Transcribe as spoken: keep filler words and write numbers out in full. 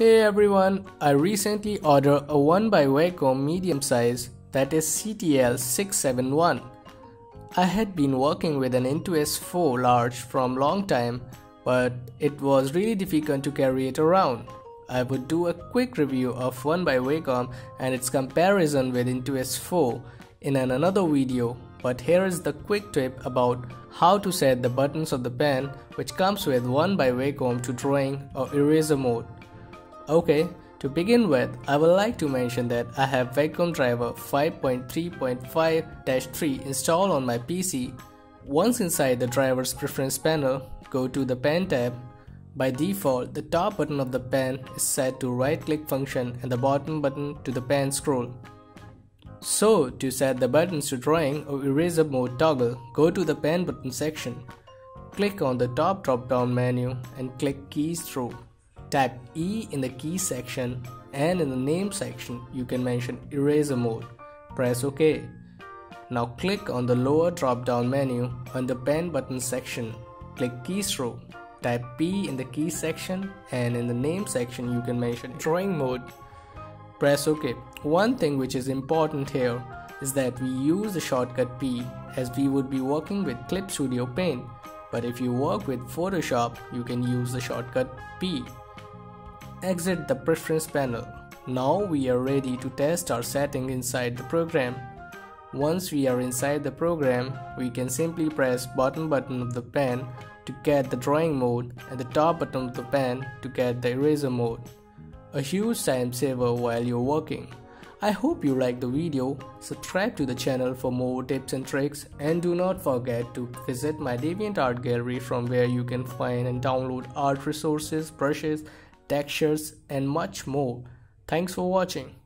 Hey everyone, I recently ordered a one by Wacom medium size, that is C T L six seven one. I had been working with an Intuos four large from long time, but it was really difficult to carry it around. I would do a quick review of one by Wacom and its comparison with Intuos four in an another video, but here is the quick tip about how to set the buttons of the pen which comes with one by Wacom to drawing or eraser mode. Okay, to begin with, I would like to mention that I have Wacom driver five point three point five dash three installed on my P C. Once inside the driver's preference panel, go to the pen tab. By default, the top button of the pen is set to right click function and the bottom button to the pen scroll. So, to set the buttons to drawing or eraser mode toggle, go to the pen button section. Click on the top drop down menu and click keys through. Type E in the key section and in the name section you can mention eraser mode. Press OK. Now click on the lower drop down menu on the pen button section. Click keys through. Type P in the key section and in the name section you can mention drawing mode. Press OK. One thing which is important here is that we use the shortcut P as we would be working with Clip Studio Paint, but if you work with Photoshop you can use the shortcut P. Exit the preference panel. Now we are ready to test our setting inside the program. Once we are inside the program, we can simply press bottom button of the pen to get the drawing mode and the top button of the pen to get the eraser mode. A huge time saver while you're working. I hope you liked the video. Subscribe to the channel for more tips and tricks, and do not forget to visit my DeviantArt gallery from where you can find and download art resources, brushes, textures and much more. Thanks for watching.